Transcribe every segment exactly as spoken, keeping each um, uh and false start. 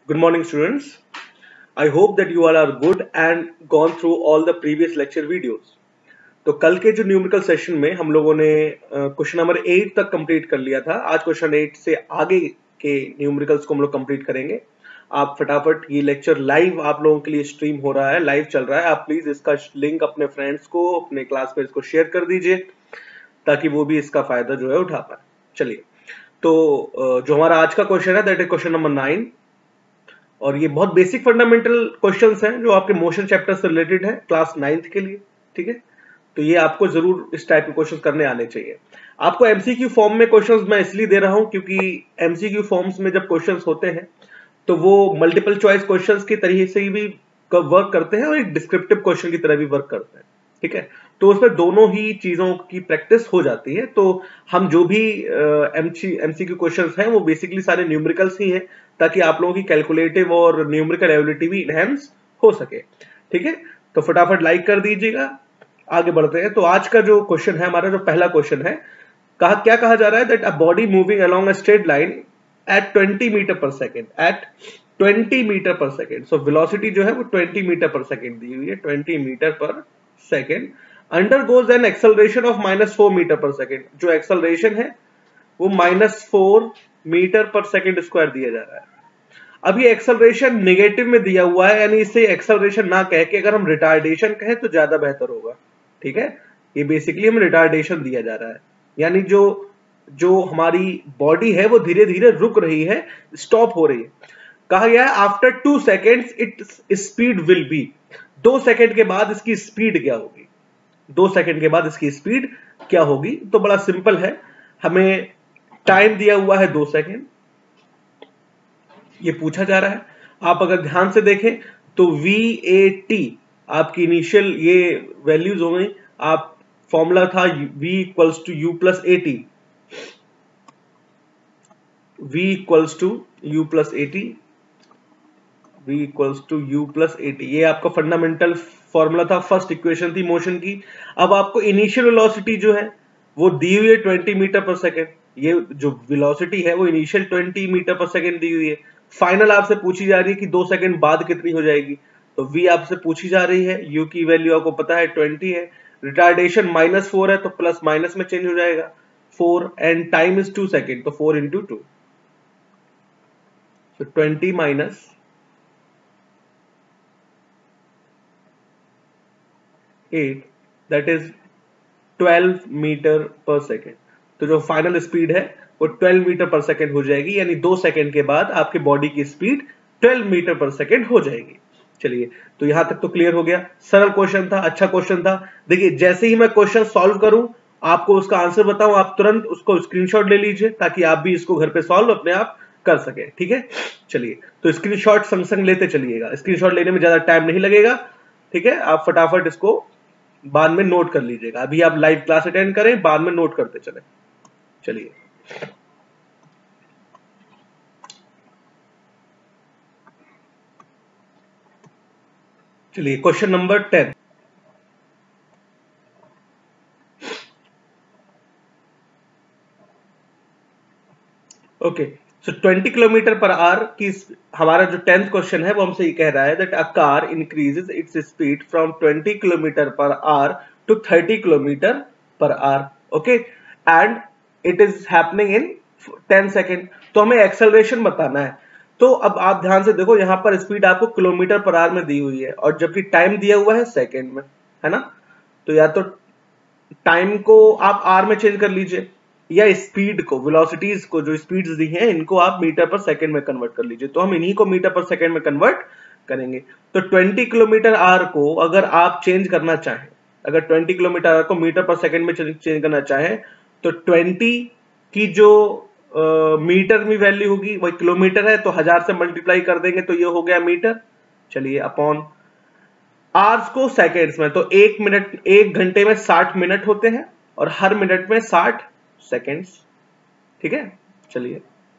Good morning, students. I hope that you all are good and gone through all the previous lecture videos. तो कल के जो numerical session में हम लोगों ने क्वेश्चन नंबर एट तक कंप्लीट कर लिया था। आज क्वेश्चन एट से आगे के न्यूमेरिकल्स को हम लोग कंप्लीट करेंगे। आप फटाफट ये लेक्चर लाइव आप लोगों के लिए स्ट्रीम हो रहा है, लाइव चल रहा है। आप प्लीज इसका लिंक अपने फ्रेंड्स को, अपने क्लास में इसको शेयर कर दीजिए ताकि वो भी इसका फायदा जो है उठा पाए। चलिए, तो जो हमारा आज का क्वेश्चन है that is question number nine, और ये बहुत बेसिक फंडामेंटल क्वेश्चंस हैं जो आपके मोशन चैप्टर से रिलेटेड है क्लास नाइन्थ के लिए। ठीक है, तो ये आपको जरूर इस टाइप के क्वेश्चंस करने आने चाहिए। आपको एमसीक्यू फॉर्म में क्वेश्चंस मैं इसलिए दे रहा हूं क्योंकि एमसीक्यू फॉर्म्स में जब क्वेश्चंस होते हैं तो वो मल्टीपल चॉइस क्वेश्चंस की तरीके से भी वर्क करते हैं और एक डिस्क्रिप्टिव क्वेश्चन की तरह भी वर्क करते हैं। ठीक है, तो उसमें दोनों ही चीजों की प्रैक्टिस हो जाती है। तो हम जो भी एमसीक्यू क्वेश्चंस हैं वो बेसिकली सारे न्यूमेरिकल्स ही हैं ताकि आप लोगों की कैलकुलेटिव और न्यूमेरिकल एबिलिटी भी इनहेंस हो सके। ठीक है, तो फटाफट लाइक कर दीजिएगा, आगे बढ़ते हैं। तो आज का जो क्वेश्चन है, हमारा जो पहला क्वेश्चन है, कहा क्या कहा जा रहा है that a body moving along a straight line at twenty metre per second at twenty metre per second. So velocity जो है वो ट्वेंटी मीटर पर सेकेंड दी हुई है, twenty metre per second. Undergoes an acceleration of minus four metre per second. जो acceleration है वो minus four metre per second square दिया जा रहा है। अब ये एक्सेलरेशन नेगेटिव में दिया हुआ है, यानी इसे एक्सेलरेशन ना कह के अगर हम रिटार्डेशन कहें तो ज्यादा बेहतर होगा। ठीक है, ये बेसिकली हमें रिटार्डेशन दिया जा रहा है, यानी जो जो हमारी बॉडी है वो धीरे धीरे रुक रही है, स्टॉप हो रही है। कहा गया है after two seconds it speed will be. दो सेकेंड के बाद इसकी स्पीड क्या होगी? दो सेकेंड के बाद इसकी स्पीड क्या होगी? तो बड़ा सिंपल है, हमें टाइम दिया हुआ है दो सेकेंड, ये पूछा जा रहा है। आप अगर ध्यान से देखें तो वी ए टी आपकी इनिशियल ये वैल्यूज हो गई। आप फॉर्मूला था v equals to u plus a t, v equals to u plus a t, v equals to u plus a t. ये आपका फंडामेंटल फॉर्मूला था, फर्स्ट इक्वेशन थी मोशन की। अब आपको इनिशियल वेलोसिटी जो है वो दी हुई है ट्वेंटी मीटर पर सेकेंड। ये जो वेलोसिटी है वो initial twenty metre per second दी हुई है। फाइनल आपसे पूछी जा रही है कि दो सेकेंड बाद कितनी हो जाएगी, तो v आपसे पूछी जा रही है, u की वैल्यू आपको पता है ट्वेंटी है, रिटार्डेशन माइनस फोर है तो प्लस माइनस में चेंज हो जाएगा four, and time is two second, तो फोर इंटू टू, तो twenty minus eight that is twelve metre per second. तो जो फाइनल स्पीड है वो ट्वेल्व मीटर पर सेकेंड हो जाएगी, यानी दो सेकेंड के बाद आपके बॉडी की speed twelve metre per second हो जाएगी। चलिए, तो यहां तक तो क्लियर हो गया। सरल क्वेश्चन था, अच्छा क्वेश्चन था। देखिए, जैसे ही मैं क्वेश्चन सॉल्व करूं, आपको उसका आंसर बताऊं, आप तुरंत उसको स्क्रीनशॉट ले लीजिए ताकि आप भी इसको घर पे सॉल्व अपने आप कर सके। ठीक है, चलिए, तो स्क्रीनशॉट संग संग लेते चलिएगा, स्क्रीनशॉट लेने में ज्यादा टाइम नहीं लगेगा। ठीक है, आप फटाफट इसको बाद में नोट कर लीजिएगा। अभी आप लाइव क्लास अटेंड करें, बाद में नोट करते चले। चलिए, चलिए question number ten. Okay, so twenty kilometre per hour की हमारा जो टेंथ क्वेश्चन है वो हमसे ये कह रहा है that a car increases its speed from twenty kilometre per hour to thirty kilometre per hour. Okay, and it is happening in ten second. तो हमें एक्सेलरेशन बताना है। तो अब आप ध्यान से देखो, यहां पर स्पीड आपको किलोमीटर पर आवर में दी हुई है और जबकि टाइम दिया हुआ है सेकेंड में, है ना? तो या तो टाइम को आप आर में चेंज कर लीजिए, या स्पीड को, वेलोसिटीज को, जो स्पीड्स दी हैं इनको आप मीटर पर सेकंड में कन्वर्ट कर लीजिए। तो हम इन्हीं को मीटर पर सेकंड में कन्वर्ट करेंगे। तो ट्वेंटी किलोमीटर आर को अगर आप चेंज करना चाहें, अगर ट्वेंटी किलोमीटर आर को मीटर पर सेकंड में चेंज करना चाहें, तो ट्वेंटी की जो मीटर में वैल्यू होगी वही किलोमीटर है, तो हजार से मल्टीप्लाई कर देंगे तो ये हो गया मीटर। चलिए, अपॉन आवर्स को सेकेंड्स में, तो एक मिनट, एक घंटे में साठ मिनट होते हैं और हर मिनट में साठ सेकेंड्स। ठीक है, चलिए,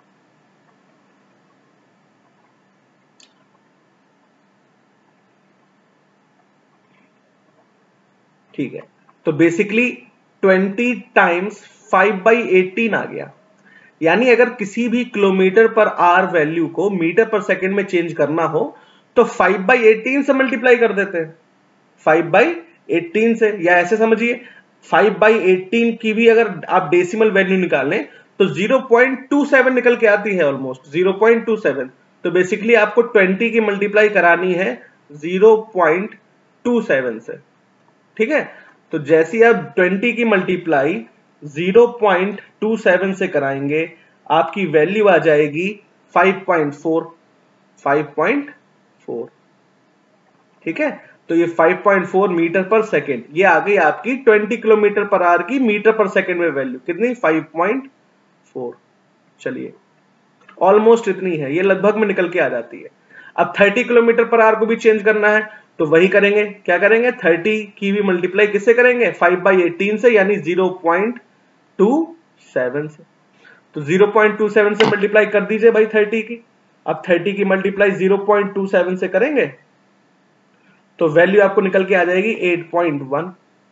ठीक है, तो basically twenty times five by eighteen आ गया, यानी अगर किसी भी किलोमीटर पर आर वैल्यू को मीटर पर सेकंड में चेंज करना हो तो फाइव बाई एटीन से मल्टीप्लाई कर देते हैं, फाइव बाई एटीन से, या ऐसे समझिए फाइव बाई एटीन की भी अगर आप डेसिमल वैल्यू निकालें तो ज़ीरो पॉइंट टू सेवन निकल के आती है, almost zero point two seven. तो बेसिकली आपको ट्वेंटी की मल्टीप्लाई करानी है ज़ीरो पॉइंट टू सेवन से, ठीक है। तो जैसे आप ट्वेंटी की multiply zero point two seven से कराएंगे आपकी वैल्यू आ जाएगी five point four, five point four, ठीक है। तो ये five point four metre per second, ये आ गई आपकी ट्वेंटी किलोमीटर पर आवर की मीटर पर सेकेंड में वैल्यू कितनी, फाइव पॉइंट फोर। चलिए ऑलमोस्ट इतनी है, ये लगभग में निकल के आ जाती है। अब थर्टी किलोमीटर पर आवर को भी चेंज करना है तो वही करेंगे, क्या करेंगे, थर्टी की भी मल्टीप्लाई किससे करेंगे, फाइव बाई एटीन से, यानी ज़ीरो पॉइंट टू सेवन से। तो ज़ीरो पॉइंट टू सेवन से मल्टीप्लाई कर दीजिए भाई थर्टी की। अब थर्टी की multiply zero point two seven से करेंगे तो वैल्यू आपको निकल के आ जाएगी eight point one,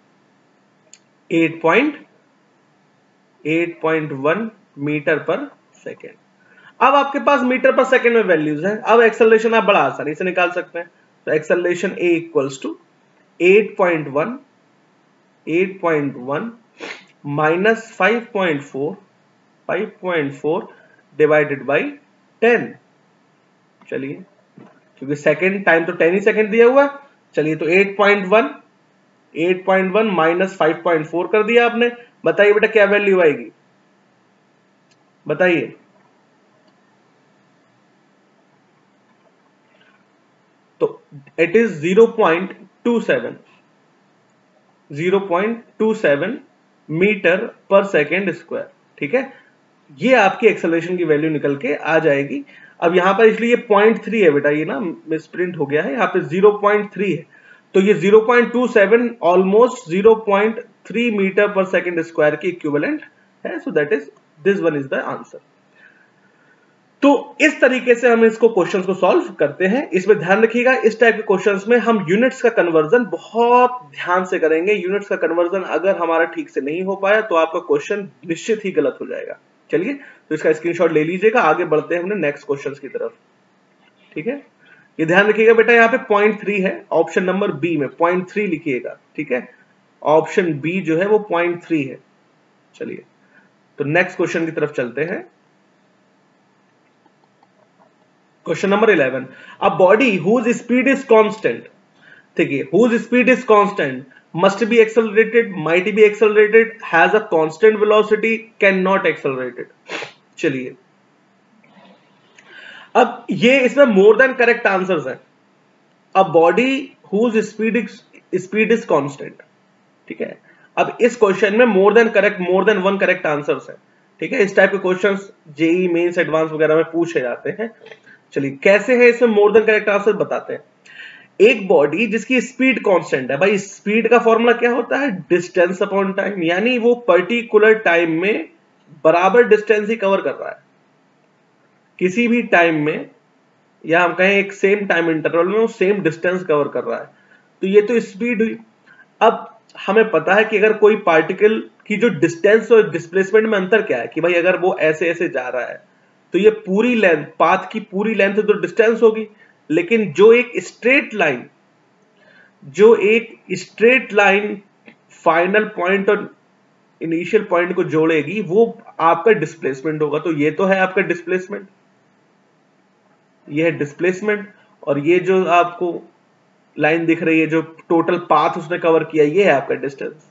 eight point eight point one metre per second. अब आपके पास मीटर पर सेकेंड में वैल्यूज हैं, अब एक्सेलरेशन आप बड़ा आसानी से निकाल सकते हैं। तो acceleration a equals to eight point one, eight point one minus five point four, five point four divided by ten. चलिए क्योंकि सेकेंड टाइम तो टेन ही सेकेंड दिया हुआ है, चलिए तो eight point one, eight point one minus five point four कर दिया आपने। बताइए बेटा क्या वैल्यू आएगी, बताइए। तो it is zero point two seven, zero point two seven metre per second square, ठीक है। ये आपकी एक्सेलरेशन की वैल्यू निकल के आ जाएगी। अब यहां पर इसलिए पॉइंट थ्री है बेटा, ये ना मिसप्रिंट हो गया है, यहाँ पे ज़ीरो पॉइंट थ्री है, तो ये zero point two seven almost zero point three metre per second square की इक्विवेलेंट है। So that is this one is the answer. तो इस तरीके से हम इसको क्वेश्चंस को सॉल्व करते हैं। इसमें ध्यान रखिएगा इस टाइप के क्वेश्चंस में हम यूनिट्स का कन्वर्जन बहुत ध्यान से करेंगे। यूनिट्स का कन्वर्जन अगर हमारा ठीक से नहीं हो पाया तो आपका क्वेश्चन निश्चित ही गलत हो जाएगा। चलिए तो इसका स्क्रीनशॉट ले लीजिएगा, आगे बढ़ते हैं हमने नेक्स्ट क्वेश्चंस की तरफ, ठीक है। ये ध्यान रखिएगा बेटा, यहाँ पे पॉइंट थ्री है, ऑप्शन नंबर बी में पॉइंट थ्री लिखिएगा, ठीक है। ऑप्शन बी जो है वो पॉइंट थ्री है। चलिए तो नेक्स्ट क्वेश्चन की तरफ चलते हैं। Question number eleven, a body whose speed is constant, ठीक है, whose speed is constant must be accelerated, might be accelerated, has a constant velocity, cannot accelerated। चलिए अब ये इसमें मोर देन करेक्ट आंसर्स हैं। A body whose speed speed is constant, ठीक है। अब इस क्वेश्चन में more than correct, more than one correct answers हैं, ठीक है। इस टाइप के क्वेश्चंस जेई मेंस एडवांस वगैरह में पूछे जाते हैं। चलिए कैसे है इसमें मोर देन करेक्ट आंसर बताते हैं। एक बॉडी जिसकी स्पीड कांस्टेंट है, भाई स्पीड का फॉर्मूला क्या होता है, डिस्टेंस अपॉन टाइम, यानी वो पर्टिकुलर टाइम में बराबर डिस्टेंस ही कवर कर रहा है किसी भी टाइम में, या हम कहें एक सेम टाइम इंटरवल में वो सेम डिस्टेंस कवर कर रहा है। तो ये तो स्पीड हुई। अब हमें पता है कि अगर कोई पार्टिकल की जो डिस्टेंस और डिस्प्लेसमेंट में अंतर क्या है, कि भाई अगर वो ऐसे ऐसे जा रहा है तो ये पूरी लेंथ, पाथ की पूरी लेंथ तो डिस्टेंस होगी, लेकिन जो एक स्ट्रेट लाइन जो एक स्ट्रेट लाइन फाइनल पॉइंट और इनिशियल पॉइंट को जोड़ेगी वो आपका डिस्प्लेसमेंट होगा। तो ये तो है आपका डिस्प्लेसमेंट, ये है डिस्प्लेसमेंट, और ये जो आपको लाइन दिख रही है जो टोटल पाथ उसने कवर किया, ये है आपका डिस्टेंस।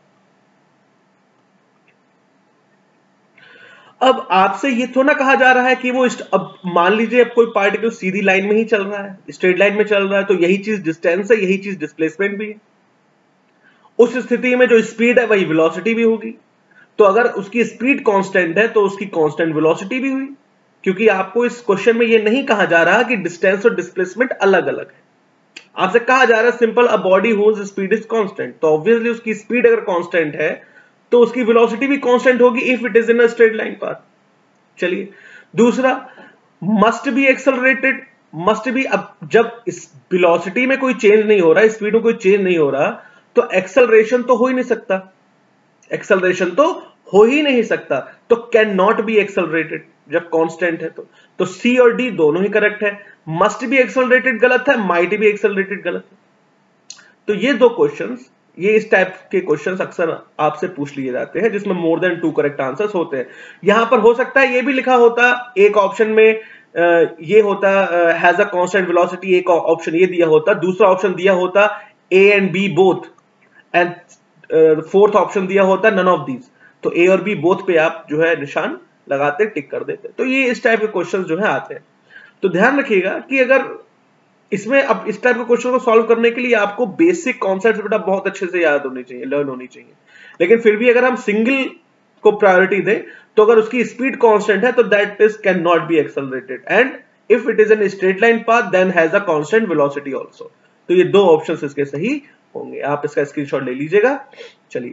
अब आपसे ये थोड़ा कहा जा रहा है कि वो, अब मान लीजिए अब कोई पार्टिकल सीधी लाइन में ही चल रहा है, स्ट्रेट लाइन में चल रहा है, तो यही चीज डिस्टेंस है, यही चीज डिस्प्लेसमेंट भी है। उस स्थिति में जो स्पीड है वही वेलोसिटी भी होगी। तो अगर उसकी स्पीड कांस्टेंट है तो उसकी कांस्टेंट वेलोसिटी भी हुई, क्योंकि आपको इस क्वेश्चन में ये नहीं कहा जा रहा कि डिस्टेंस और डिस्प्लेसमेंट अलग अलग है। आपसे कहा जा रहा है simple, a body whose speed is constant, तो ऑब्वियसली उसकी स्पीड अगर कांस्टेंट है तो उसकी वेलोसिटी भी कांस्टेंट होगी if it is in a straight line path. चलिए दूसरा, must be accelerated, must be, अब जब इस वेलोसिटी में कोई चेंज नहीं हो रहा, स्पीड में कोई चेंज नहीं हो रहा, तो एक्सेलरेशन तो हो ही नहीं सकता, एक्सेलरेशन तो हो ही नहीं सकता, तो कैन नॉट बी एक्सेलरेटेड जब कांस्टेंट है तो तो सी और डी दोनों ही करेक्ट है। मस्ट बी एक्सेलरेटेड गलत है, माइट बी एक्सेलरेटेड गलत है। तो ये दो क्वेश्चंस, ये इस टाइप के क्वेश्चंस अक्सर आपसे पूछ लिए जाते हैं जिसमें more than two correct answers होते हैं। यहां पर हो सकता है ये भी लिखा होता एक ऑप्शन में ये होता हैज अ कांस्टेंट वेलोसिटी, एक ऑप्शन ये दिया होता, दूसरा ऑप्शन दिया होता A and B both, and fourth option दिया होता नन ऑफ दीज। तो ए और बी बोथ पे आप जो है निशान लगाते, टिक कर देते। तो ये इस टाइप के क्वेश्चंस जो है आते हैं। तो ध्यान रखिएगा कि अगर इसमें अब इस टाइप के क्वेश्चन को सॉल्व करने के लिए आपको बेसिक कॉन्सेप्ट बेटा बहुत अच्छे से याद होनी चाहिए, लर्न होनी चाहिए। लेकिन फिर भी अगर हम सिंगल को प्रायोरिटी दें तो अगर उसकी स्पीड कांस्टेंट है तो that is can not be accelerated, and if it is an straight line path then has a constant velocity also. तो ये दो ऑप्शंस इसके सही होंगे। आप इसका स्क्रीनशॉट ले लीजिएगा। चलिए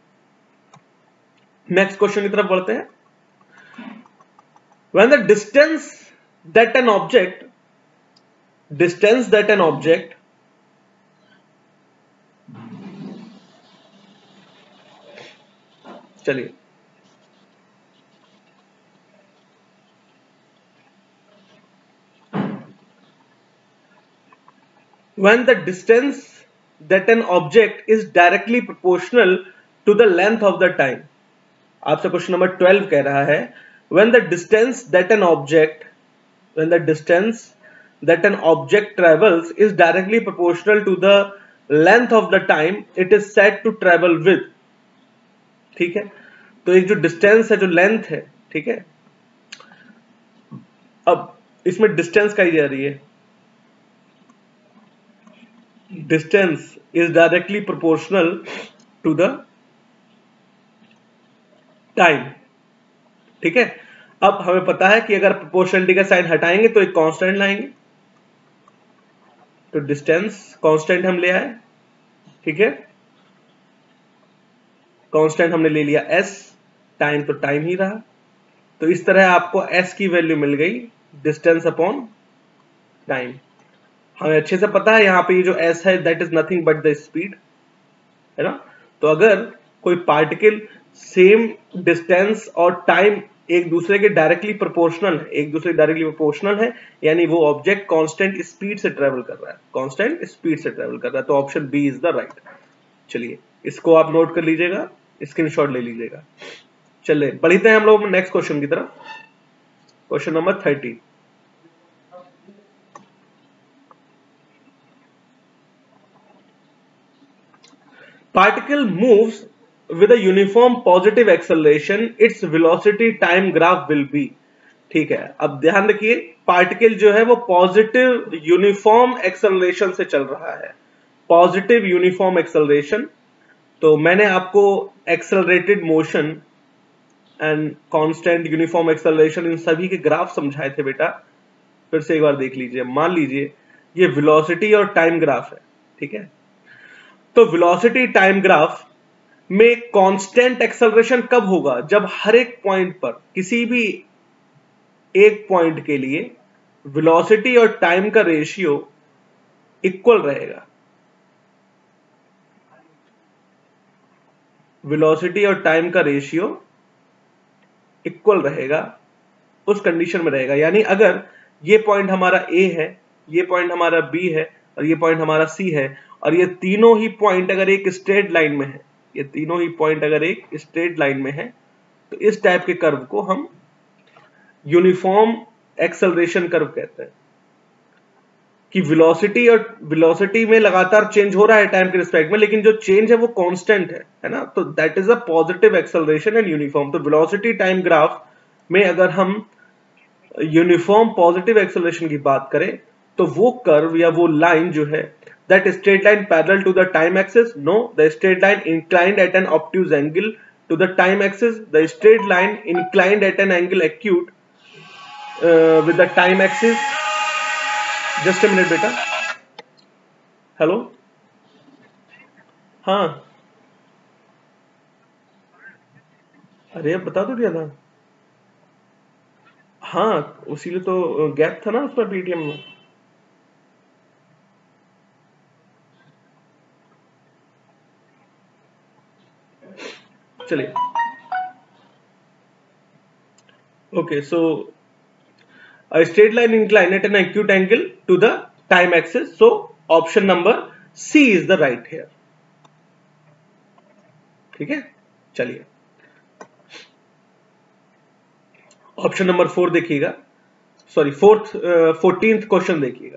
नेक्स्ट क्वेश्चन की तरफ बढ़ते हैं। When the distance that an object distance that an object चलिए when the distance that an object is directly proportional to the length of the time, आपसे क्वेश्चन नंबर ट्वेल्व कह रहा है when the distance that an object when the distance that an object travels is directly proportional to the length of the time it is said to travel with। ठीक है, तो एक जो distance है, जो लेंथ है, ठीक है, अब इसमें डिस्टेंस कही जा रही है, distance is directly proportional to the time. ठीक है, अब हमें पता है कि अगर प्रोपोर्शनलिटी का साइन हटाएंगे तो एक कांस्टेंट लाएंगे, तो डिस्टेंस कांस्टेंट हम ले आए। ठीक है, कांस्टेंट हमने ले लिया s, टाइम तो टाइम ही रहा। तो इस तरह आपको s की वैल्यू मिल गई डिस्टेंस अपॉन टाइम। हमें अच्छे से पता है यहाँ पे ये जो s है that is nothing but the speed, है ना। तो अगर कोई पार्टिकल सेम डिस्टेंस और टाइम एक दूसरे के डायरेक्टली प्रोपोर्शनल है, एक दूसरे डायरेक्टली प्रोपोर्शनल है, यानी वो ऑब्जेक्ट कांस्टेंट स्पीड से ट्रेवल कर रहा है, कांस्टेंट स्पीड से ट्रेवल कर रहा है। तो option B is the right. चलिए इसको आप नोट कर लीजिएगा, स्क्रीनशॉट ले लीजिएगा। चलिए बढ़ते हैं हम लोग नेक्स्ट क्वेश्चन की तरफ। Question number thirty. Particle moves with a uniform positive acceleration, its velocity time graph will be। ठीक है, अब ध्यान रखिए पार्टिकल जो है वो पॉजिटिव यूनिफॉर्म एक्सेलरेशन से चल रहा है, पॉजिटिव यूनिफॉर्म एक्सेलरेशन। तो मैंने आपको accelerated motion and constant uniform acceleration इन सभी के ग्राफ समझाए थे बेटा, फिर से एक बार देख लीजिए। मान लीजिए ये वेलोसिटी और टाइम ग्राफ है, ठीक है, तो वेलोसिटी टाइम ग्राफ में कांस्टेंट एक्सेलरेशन कब होगा? जब हर एक पॉइंट पर, किसी भी एक पॉइंट के लिए वेलोसिटी और टाइम का रेशियो इक्वल रहेगा। वेलोसिटी और टाइम का रेशियो इक्वल रहेगा, उस कंडीशन में रहेगा। यानी अगर ये पॉइंट हमारा ए है, ये पॉइंट हमारा बी है और ये पॉइंट हमारा सी है, और ये तीनों ही पॉइंट अगर एक स्ट्रेट लाइन में है, ये तीनों ही पॉइंट अगर एक स्ट्रेट लाइन में है, तो इस टाइप के कर्व को हम यूनिफॉर्म एक्सेलरेशन कर्व कहते हैं। कि वेलोसिटी और वेलोसिटी में लगातार चेंज हो रहा है टाइम के रिस्पेक्ट में, लेकिन जो चेंज है वो कांस्टेंट है, है ना। तो that is a positive acceleration and uniform. तो वेलोसिटी टाइम ग्राफ में अगर हम यूनिफॉर्म पॉजिटिव एक्सेलरेशन की बात करें तो वो कर्व या वो लाइन जो है, that straight line parallel to the time axis? No, the straight line inclined at an obtuse angle to the time axis. The straight line inclined at an angle acute uh, with the time axis. Just a minute बेटा, hello, हाँ, अरे अब बता तो दिया था, हाँ, उसीलिए तो गैप था ना उसमें पीटीएम में। चलिए Okay, so a straight line incline at an acute angle to the time axis. So option number C is the right here. ठीक है, चलिए ऑप्शन नंबर फोर देखिएगा, सॉरी फोर्थ फोर्टीन्थ क्वेश्चन देखिएगा.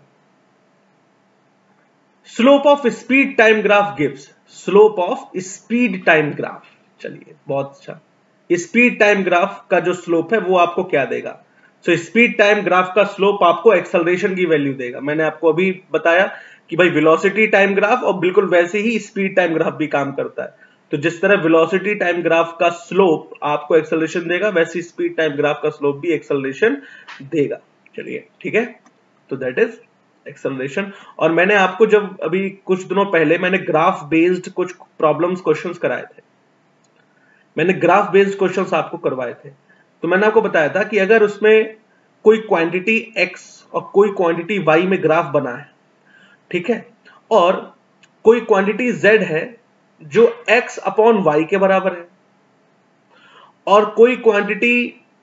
Slope of speed time graph gives. Slope of speed time graph. चलिए बहुत अच्छा. Speed time graph का जो स्लोप है वो आपको क्या देगा? सो स्पीड टाइम ग्राफ का स्लोप आपको एक्सेलरेशन की वैल्यू देगा. मैंने आपको अभी बताया कि भाई वेलोसिटी टाइम ग्राफ और बिल्कुल वैसे ही स्पीड टाइम ग्राफ भी काम करता है. तो जिस तरह वेलोसिटी टाइम ग्राफ का स्लोप आपको एक्सेलरेशन देगा, वैसे स्पीड टाइम ग्राफ का स्लोप भी एक्सेलरेशन देगा. चलिए ठीक है, तो दैट इज एक्सेलरेशन. और मैंने आपको जब अभी कुछ दिनों पहले मैंने ग्राफ बेस्ड कुछ प्रॉब्लम्स क्वेश्चंस कराए थे, मैंने ग्राफ बेस्ड क्वेश्चंस आपको करवाए थे. तो मैंने आपको बताया था कि अगर उसमें कोई क्वांटिटी x और कोई क्वांटिटी y में ग्राफ बना है, ठीक है, और कोई क्वांटिटी z है जो x अपॉन y के बराबर है, और कोई क्वांटिटी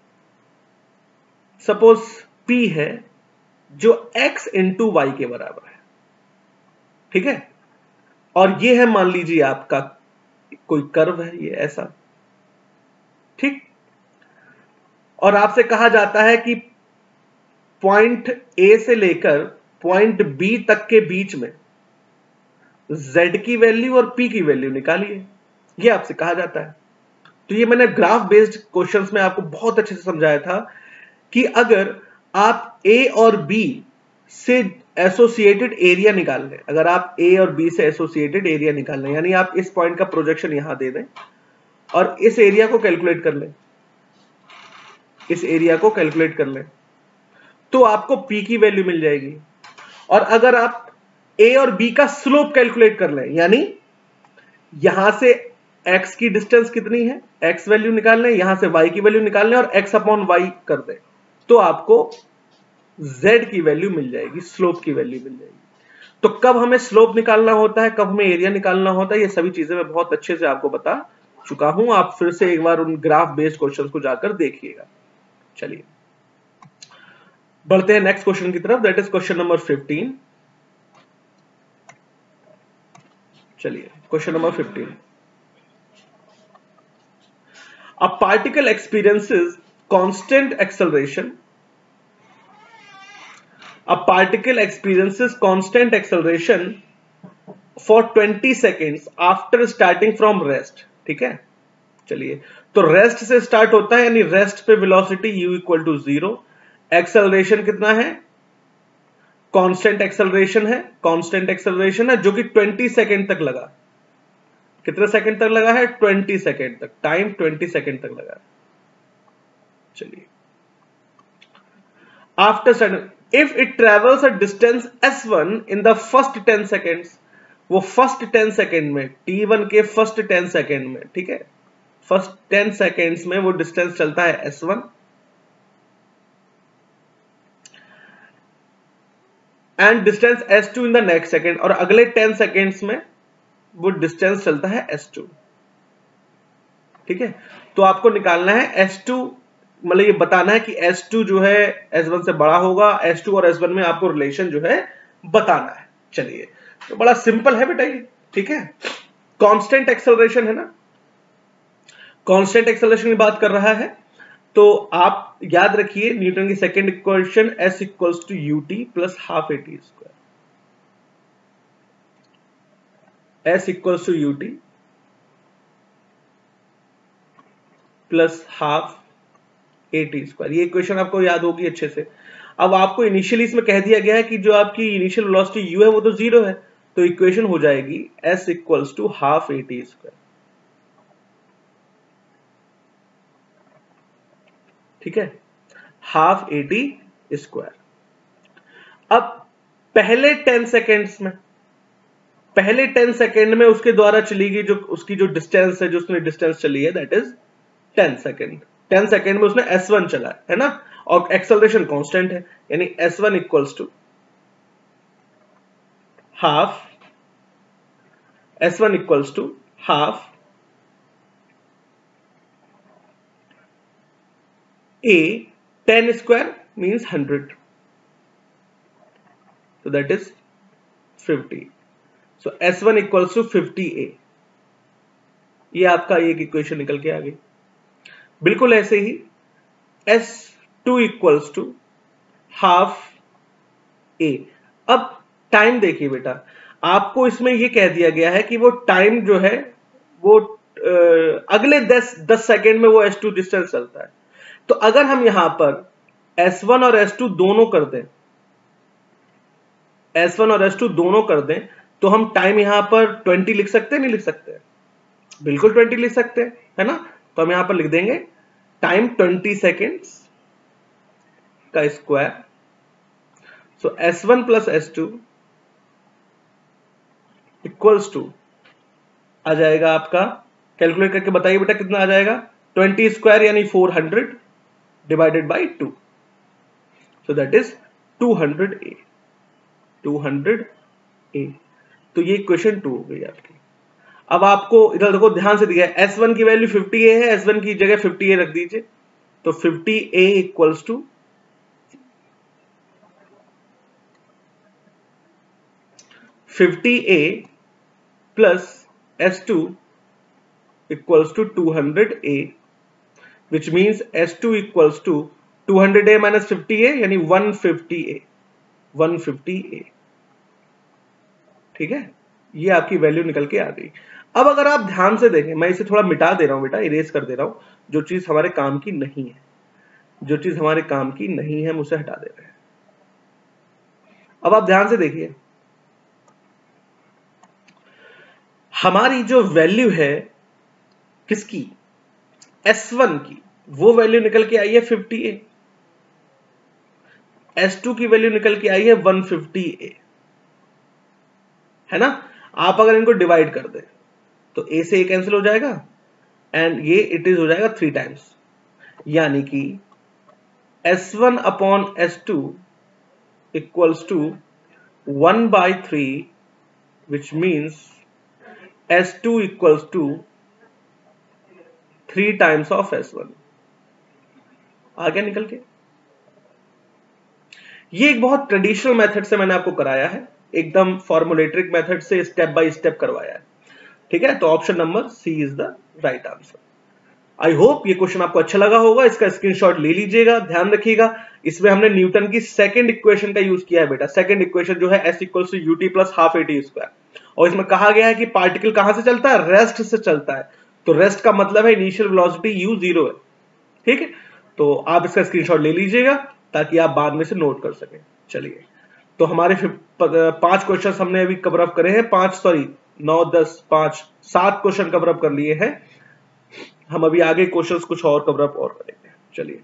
सपोज p है जो x इंटू वाई के बराबर है. ठीक है, और ये है मान लीजिए आपका कोई कर्व है, ये ऐसा. ठीक, और आपसे कहा जाता है कि पॉइंट ए से लेकर पॉइंट बी तक के बीच में z की वैल्यू और p की वैल्यू निकालिए, ये आपसे कहा जाता है. तो ये मैंने ग्राफ बेस्ड क्वेश्चंस में आपको बहुत अच्छे से समझाया था कि अगर आप a और b से एसोसिएटेड एरिया निकाल लें, अगर आप a और b से एसोसिएटेड एरिया निकाल लें, यानी आप इस पॉइंट का प्रोजेक्शन यहां दे दें और इस एरिया को कैलकुलेट कर लें, इस एरिया को कैलकुलेट कर लें, तो आपको p की वैल्यू मिल जाएगी. और अगर आप a और b का स्लोप कैलकुलेट कर लें, यानी यहां से x की डिस्टेंस कितनी है, x वैल्यू निकाल लें, यहां से y की वैल्यू निकाल लें और x अपॉन y कर दें, तो आपको z की वैल्यू मिल जाएगी, स्लोप की वैल्यू मिल जाएगी. तो कब हमें स्लोप निकालना होता है, कब हमें एरिया निकालना होता है, ये सभी चीजें मैं बहुत अच्छे से आपको बता चुका हूं. आप फिर से एक बार उन ग्राफ बेस्ड क्वेश्चंस को जाकर देखिएगा. चलिए बढ़ते हैं नेक्स्ट क्वेश्चन की तरफ, that is question number fifteen. चलिए question number fifteen. A particle experiences constant acceleration. A particle experiences constant acceleration for twenty seconds after starting from rest. ठीक है, चलिए तो रेस्ट से स्टार्ट होता है, यानी रेस्ट पे velocity u equal to zero. Acceleration कितना है, कांस्टेंट एक्सेलरेशन है, कांस्टेंट एक्सेलरेशन है जो कि ट्वेंटी सेकेंड तक लगा. कितने सेकंड तक लगा है, ट्वेंटी सेकेंड तक. टाइम ट्वेंटी सेकेंड तक लगा. चलिए after sudden if it travels a distance s one in the first ten seconds, वो फर्स्ट टेन सेकेंड में, टी वन के फर्स्ट टेन सेकेंड में, ठीक है, फर्स्ट टेन सेकेंड्स में वो डिस्टेंस चलता है S one, and distance S two in the next second, और अगले टेन सेकेंड्स में वो डिस्टेंस चलता है एस टू. ठीक है, तो आपको निकालना है एस टू, मतलब ये बताना है कि एस टू जो है एस वन से बड़ा होगा. एस टू और एस वन में आपको रिलेशन जो है बताना है. चलिए तो बड़ा सिंपल है बेटा ये. ठीक है, कांस्टेंट एक्सेलरेशन है ना, कांस्टेंट एक्सेलरेशन की बात कर रहा है, तो आप याद रखिए न्यूटन की second equation S equals to U T plus half A T square. S equals to U T plus half A T square. ये इक्वेशन आपको याद होगी अच्छे से. अब आपको इनिशियली इसमें कह दिया गया है कि जो आपकी इनिशियल वेलोसिटी u है वो तो जीरो है, तो इक्वेशन हो जाएगी s equals to half A T square. ठीक है, हाफ ए टी स्क्वायर. अब पहले टेन सेकेंड्स में, पहले टेन सेकेंड में उसके द्वारा चली गई जो उसकी जो डिस्टेंस है, जो उसने डिस्टेंस चली है, that is ten second. Ten second में उसने एस वन चला है ना, और एक्सेलरेशन कांस्टेंट है, यानी S one equals to half, S one equals to half a ten square means one hundred, so that is fifty. So S one equals to fifty A. ये आपका एक equation निकल के आ गई। बिल्कुल ऐसे ही S two equals to half A। अब टाइम देखिए बेटा, आपको इसमें ये कह दिया गया है कि वो टाइम जो है वो आ, अगले दस दस सेकेंड में वो एस टू डिस्टेंस चलता है। तो अगर हम यहां पर एस वन और एस टू दोनों कर दें, एस वन और एस टू दोनों कर दें, तो हम टाइम यहां पर ट्वेंटी लिख सकते हैं, नहीं लिख सकते? बिल्कुल ट्वेंटी लिख सकते हैं, है ना? तो हम यहां पर लिख देंगे टाइम ट्वेंटी सेकेंड्स का square. So S one plus S two equals to आ जाएगा आपका, कैलकुलेट करके बताइए बेटा कितना आ जाएगा? ट्वेंटी स्क्वायर यानी four hundred divided by two, so that is two hundred A. Two hundred A. तो ये इक्वेशन टू हो गई आपकी। अब आपको इधर देखो, ध्यान से दिया है, एस वन की वैल्यू फिफ्टी ए है, एस वन की जगह फिफ्टी ए रख दीजिए। तो fifty A equals to fifty A plus S two equals to two hundred A, which means S two equals to two hundred A minus fifty A यानी one fifty A, one fifty A. ठीक है, ये आपकी value निकल के आ गई। अब अगर आप ध्यान से देखें, मैं इसे थोड़ा मिटा दे रहा हूं बेटा, इरेज कर दे रहा हूं, जो चीज हमारे काम की नहीं है, जो चीज हमारे काम की नहीं है हम उसे हटा दे रहे हैं। अब आप ध्यान से देखिए, हमारी जो वैल्यू है किसकी, एस वन की, वो वैल्यू निकल के आई है फिफ्टी ए, एस टू की वैल्यू निकल के आई है वन फिफ्टी ए, है ना? आप अगर इनको डिवाइड कर दें तो ए से ए कैंसिल हो जाएगा एंड ये इट इज हो जाएगा थ्री टाइम्स, यानी कि S one upon S two equals to one by three, which means S two equals to three times of S one. आ गया निकल के? ये एक बहुत ट्रेडिशनल मेथड से मैंने आपको कराया है, एकदम फॉर्मुलेट्रिक मेथड से स्टेप बाय स्टेप करवाया है। ठीक है, तो option number C is the right answer. I hope ये क्वेश्चन आपको अच्छा लगा होगा, इसका स्क्रीनशॉट ले लीजिएगा। ध्यान रखिएगा, इसमें हमने न्यूटन की सेकंड इक्वेशन का यूज किया है बेटा। सेकंड इक्वेशन जो है S equals to U T plus half A T square, और इसमें कहा गया है कि पार्टिकल कहां से चलता है, रेस्ट से चलता है। तो रेस्ट का मतलब है इनिशियल वेलोसिटी यू जीरो है। ठीक है, तो आप इसका स्क्रीनशॉट ले लीजिएगा ताकि आप बाद में से नोट कर सकें। चलिए, तो हमारे पांच क्वेश्चन हमने अभी कवर अप करे हैं, पांच सॉरी नौ दस पांच सात क्वेश्चन कवर अप कर लिए हैं। हम अभी आगे क्वेश्चंस कुछ और कवर अप और करेंगे। चलिए,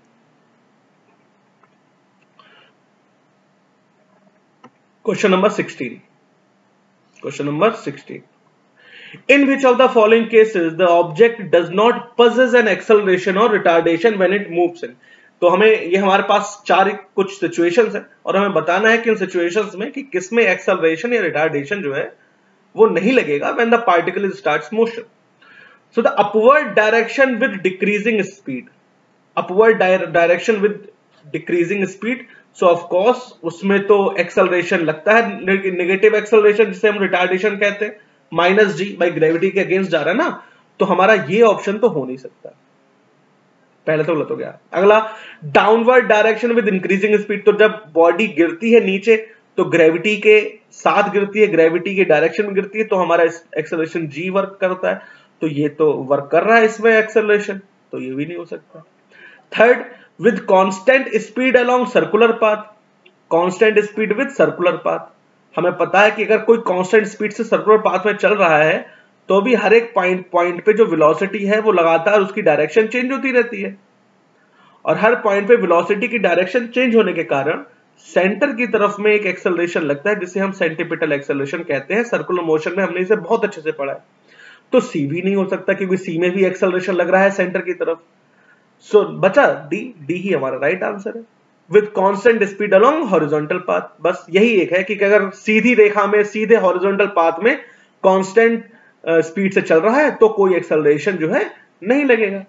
question number sixteen. Question number sixteen, in which of the following cases the object does not possess an acceleration or retardation when it moves in। तो हमें ये हमारे पास चार कुछ सिचुएशंस हैं और हमें बताना है कि उन सिचुएशंस में कि किसमें एक्सेलरेशन या रिटार्डेशन जो है वो नहीं लगेगा when the particle starts motion। so the upward direction with decreasing speed, upward direction with decreasing speed, so of course उसमें तो एक्सेलरेशन लगता है, नेगेटिव एक्सेलरेशन जिसे हम रिटार्डेशन कहते हैं, माइनस जी बाई ग्रेविटी के अगेंस्ट जा रहा है ना, तो हमारा ये ऑप्शन तो हो नहीं सकता, पहले तो गलत हो गया। अगला, downward direction with increasing speed, तो जब बॉडी गिरती है नीचे तो ग्रेविटी के साथ गिरती है, ग्रेविटी के डायरेक्शन में गिरती है, तो हमारा एक्सेलरेशन जी वर्क करता है, तो ये तो वर्क कर रहा है इसमें एक्सेलरेशन, तो ये भी नहीं हो सकता। Third, with constant speed along circular path, constant speed with circular path, हमें पता है कि अगर कोई कांस्टेंट स्पीड से सर्कुलर पाथ में चल रहा है तो भी हर एक पॉइंट पॉइंट पे जो वेलोसिटी है वो लगातार उसकी डायरेक्शन चेंज होती रहती है, और हर पॉइंट पे वेलोसिटी की डायरेक्शन चेंज होने के कारण सेंटर की तरफ में एक एक्सेलरेशन लगता है जिसे हम सेंटीपिटल एक्सेलरेशन कहते हैं। सर्कुलर मोशन में हमने इसे बहुत अच्छे से पढ़ा है। तो सी भी नहीं हो सकता क्योंकि सी में भी एक्सेलरेशन लग रहा है सेंटर की तरफ। सो so, बचा डी, डी ही हमारा राइट आंसर है, with constant speed along horizontal path. बस यही एक है कि अगर सीधी रेखा में सीधे हॉरिजॉन्टल पाथ में कांस्टेंट स्पीड से चल रहा है तो कोई एक्सेलरेशन जो है नहीं लगेगा।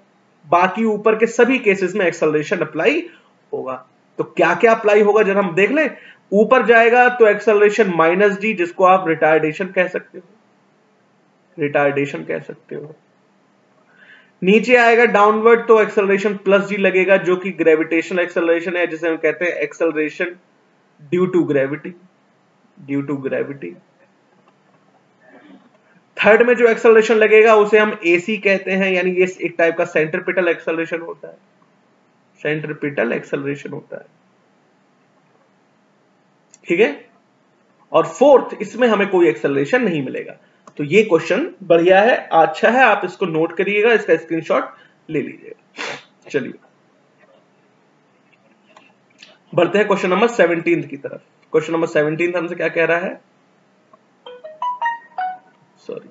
बाकी ऊपर के सभी केसेस में एक्सेलरेशन अप्लाई होगा। तो क्या क्या अप्लाई होगा जरा हम देख लें। ऊपर जाएगा तो एक्सेलरेशन माइनस डी, जिसको आप रिटार्डेशन कह सकते हो, रिटार्डेशन कह सकते हो। नीचे आएगा डाउनवर्ड तो एक्सेलरेशन प्लस जी लगेगा, जो कि ग्रेविटेशनल एक्सेलरेशन है, जिसे हम कहते हैं acceleration due to gravity, due to gravity. Third में जो एक्सेलरेशन लगेगा उसे हम एसी कहते हैं, यानी ये एक टाइप का सेंट्रीपिटल एक्सेलरेशन होता है, सेंट्रीपिटल एक्सेलरेशन होता है, ठीक है। और फोर्थ, इसमें हमें कोई एक्सेलरेशन नहीं मिलेगा। तो ये क्वेश्चन बढ़िया है, अच्छा है, आप इसको नोट करिएगा, इसका स्क्रीनशॉट ले लीजिएगा। चलिए बढ़ते हैं क्वेश्चन नंबर सेवनटीन की तरफ। क्वेश्चन नंबर सेवनटीन हमसे क्या कह रहा है, sorry,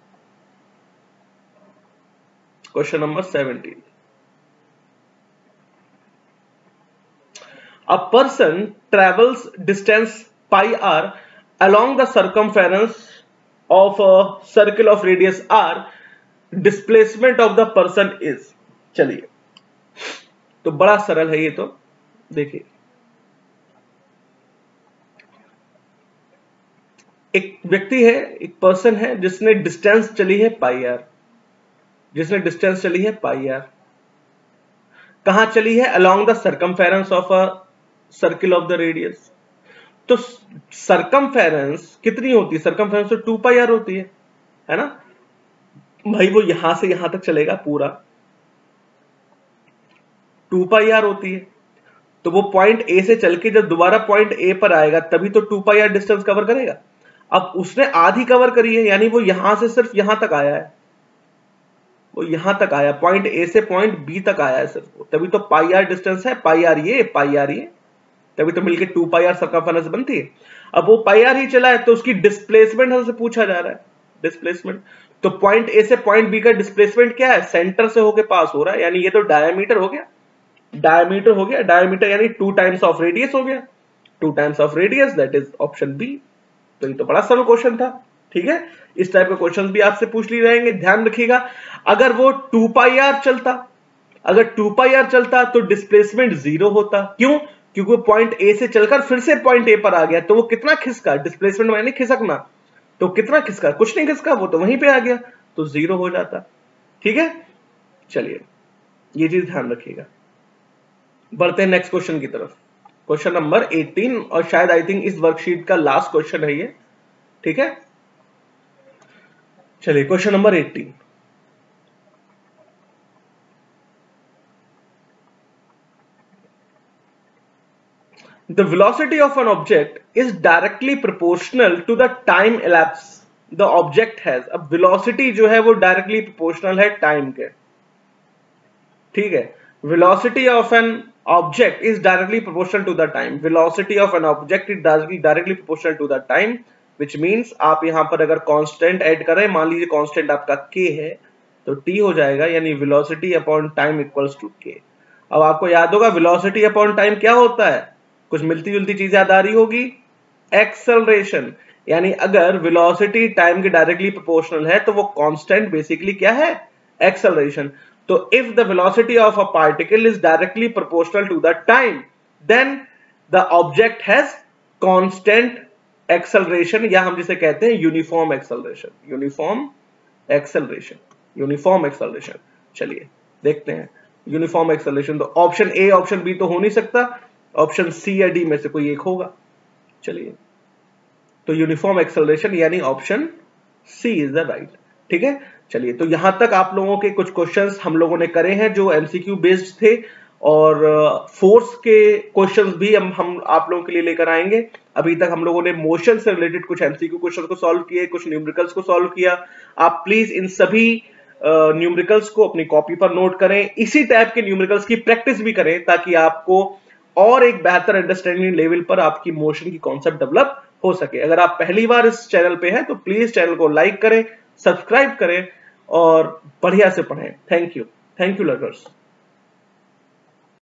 question number seventeen. A person travels distance pi r along the circumference of a circle of radius r. Displacement of the person is, चलिए तो बड़ा सरल है ये, तो देखिए एक व्यक्ति है, एक पर्सन है जिसने डिस्टेंस चली है पाई आर, जिसने डिस्टेंस चली है पाई आर। कहां चली है, along the circumference of a circle of the radius. तो सर्कमफेरेंस कितनी होती है, सर्कमफेरेंस तो टू पाई आर होती है, है ना भाई। वो यहां से यहां तक चलेगा, पूरा टू पाई आर होती है। तो वो पॉइंट ए से चल के जब दोबारा पॉइंट ए पर आएगा तभी तो two pi R distance cover करेगा। अब उसने आधी कवर करी है, यानी वो यहां से सिर्फ यहां तक आया है, वो यहां तक आया, पॉइंट ए से पॉइंट बी तक आया है सिर्फ वो, तभी तो पाई आर डिस्टेंस है, पाई आर ये पाई आर ये, तभी तो मिलके टू पाई आर सर्कमफेरेंस बनती है। अब वो पाई आर ही चला है तो उसकी डिस्प्लेसमेंट हमसे पूछा जा रहा है, डिस्प्लेसमेंट। तो पॉइंट ए से पॉइंट बी का डिस्प्लेसमेंट क्या है, सेंटर से होके पास हो रहा है, यानी ये तो डायमीटर हो गया, डायमीटर हो गया, डायमीटर यानी टू टाइम्स ऑफ रेडियस हो गया, two times of radius, that is option B. तो ये तो बड़ा सरल क्वेश्चन था, ठीक है। इस टाइप के क्वेश्चन भी आपसे पूछ लिए जाएंगे, ध्यान रखिएगा। अगर वो टू पाई आर चलता, अगर टू पाई आर चलता तो डिस्प्लेसमेंट जीरो होता। क्यों, क्योंकि वो पॉइंट ए से चलकर फिर से पॉइंट ए पर आ गया, तो वो कितना खिसका, डिस्प्लेसमेंट यानी खिसकना, तो कितना खिसका, कुछ नहीं खिसका, वो तो वहीं पे आ गया, तो जीरो हो जाता, ठीक है। चलिए ये चीज ध्यान रखिएगा। बढ़ते हैं नेक्स्ट क्वेश्चन की तरफ, क्वेश्चन नंबर एटीन, और शायद आई थिंक इस वर्कशीट का लास्ट क्वेश्चन है ये, ठीक है। चलिए question number eighteen, the velocity of an object is directly proportional to the time elapsed the object has। अब velocity जो है वो directly proportional है time के, ठीक है। velocity of an object is directly proportional to the time, velocity of an object is directly directly proportional to the time, which means आप यहां पर अगर constant ऐड करें, मान लीजिए constant आपका k है, तो t हो जाएगा, यानी velocity upon time equals to k। अब आपको याद होगा velocity upon time क्या होता है, कुछ मिलती जुलती चीज याद आ रही होगी, एक्सेलरेशन। यानी अगर वेलोसिटी टाइम के डायरेक्टली प्रोपोर्शनल है तो वो कांस्टेंट बेसिकली क्या है, एक्सेलरेशन। तो if the velocity of a particle is directly proportional to the time, then the object has constant acceleration, या हम जिसे कहते हैं uniform acceleration, uniform acceleration, uniform acceleration. चलिए देखते हैं यूनिफॉर्म एक्सेलरेशन। तो ऑप्शन ए ऑप्शन बी तो हो नहीं सकता, ऑप्शन सी या डी में से कोई एक होगा। चलिए तो यूनिफॉर्म एक्सेलरेशन यानी option C is the right, ठीक है। चलिए तो यहां तक आप लोगों के कुछ क्वेश्चंस हम लोगों ने करे हैं जो एमसीक्यू बेस्ड थे, और फोर्स के क्वेश्चंस भी हम हम आप लोगों के लिए लेकर आएंगे। अभी तक हम लोगों ने मोशन से रिलेटेड कुछ एमसीक्यू क्वेश्चन को सॉल्व किए, कुछ न्यूमेरिकल्स को सॉल्व किया। आप प्लीज इन सभी न्यूमेरिकल्स को अपनी कॉपी पर नोट करें, इसी टाइप के न्यूमेरिकल्स की प्रैक्टिस भी करें, ताकि आपको और एक बेहतर अंडरस्टैंडिंग लेवल पर आपकी मोशन की कॉन्सेप्ट डेवलप हो सके। अगर आप पहली बार इस चैनल पे हैं तो प्लीज चैनल को लाइक करें, सब्सक्राइब करें और बढ़िया से पढ़ें। Thank you, thank you learners.